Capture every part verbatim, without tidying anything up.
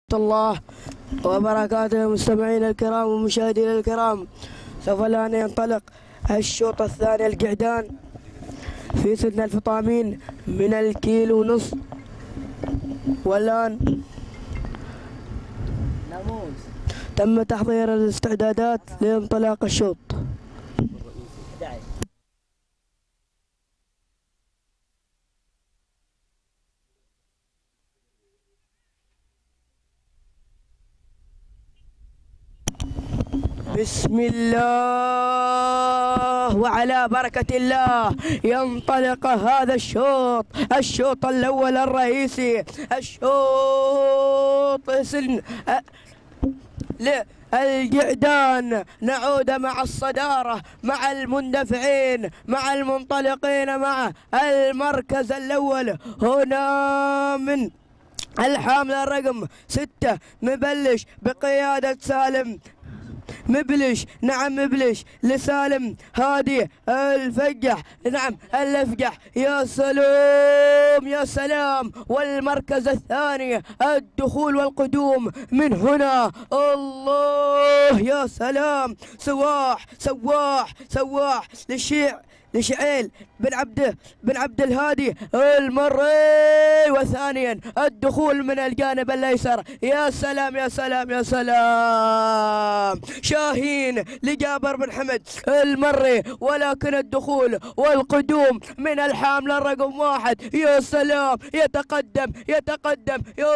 الله وبركاته. مستمعينا الكرام ومشاهدينا الكرام، سوف الآن ينطلق الشوط الثاني القعدان في سن الفطامين من الكيلو ونص. والآن تم تحضير الاستعدادات لانطلاق الشوط. بسم الله وعلى بركة الله ينطلق هذا الشوط، الشوط الأول الرئيسي، الشوط سن القعدان. نعود مع الصدارة، مع المندفعين، مع المنطلقين، مع المركز الأول هنا من الحاملة الرقم ستة مبلش بقيادة سالم مبلش. نعم مبلش لسالم هادي الفقح، نعم الافقح، يا سلام يا سلام. والمركز الثاني الدخول والقدوم من هنا، الله يا سلام. سواح سواح سواح للشيع لشعيل بن عبده بن عبد الهادي المري. وثانيا الدخول من الجانب الايسر، يا سلام يا سلام يا سلام. شاهين لجابر بن حمد المري، ولكن الدخول والقدوم من الحامله رقم واحد، يا سلام. يتقدم يتقدم يا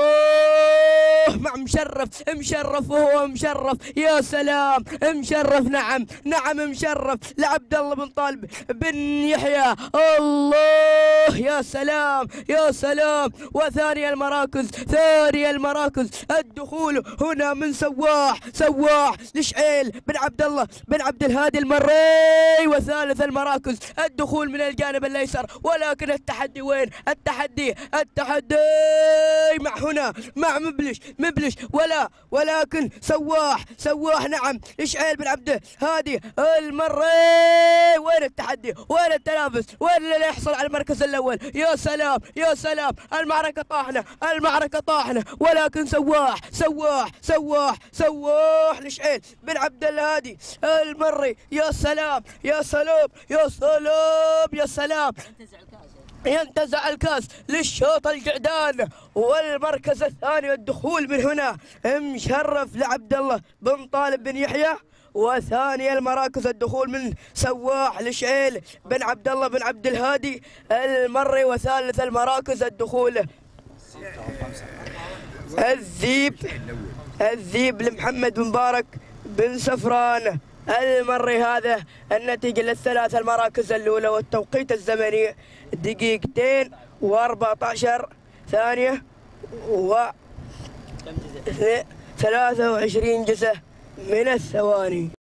الله، مع مشرف مشرف وهو مشرف، يا سلام مشرف. نعم نعم مشرف لعبد الله بن طالب بن يحيى، الله يا سلام يا سلام. وثاني المراكز ثاني المراكز الدخول هنا من سواح سواح لشعيل بن عبد الله بن عبد الهادي المري. وثالث المراكز الدخول من الجانب الايسر، ولكن التحدي وين؟ التحدي التحدي مع هنا مع مبلش مبلش ولا ولكن سواح سواح. نعم لشعيل بن عبد الهادي المري. وين التحدي؟ وين التنافس؟ وين اللي يحصل على المركز الاول؟ يا سلام يا سلام. المعركه طاحنه المعركه طاحنه، ولكن سواح سواح سواح سواح لشعيل بن عبد الهادي المري. يا سلام يا سلام يا سلام يا سلام. ينتزع الكاس للشوط القعدان. والمركز الثاني الدخول من هنا مشرف لعبد الله بن طالب بن يحيى. وثاني المراكز الدخول من سواح لشعيل بن عبد الله بن عبد الهادي المري. وثالث المراكز الدخول الذيب الذيب لمحمد بن مبارك بن سفران المري. هذا النتيجة للثلاث المراكز الأولى، والتوقيت الزمني دقيقتين وأربعة عشر ثانية و ثلاثة وعشرين جزء من الثواني.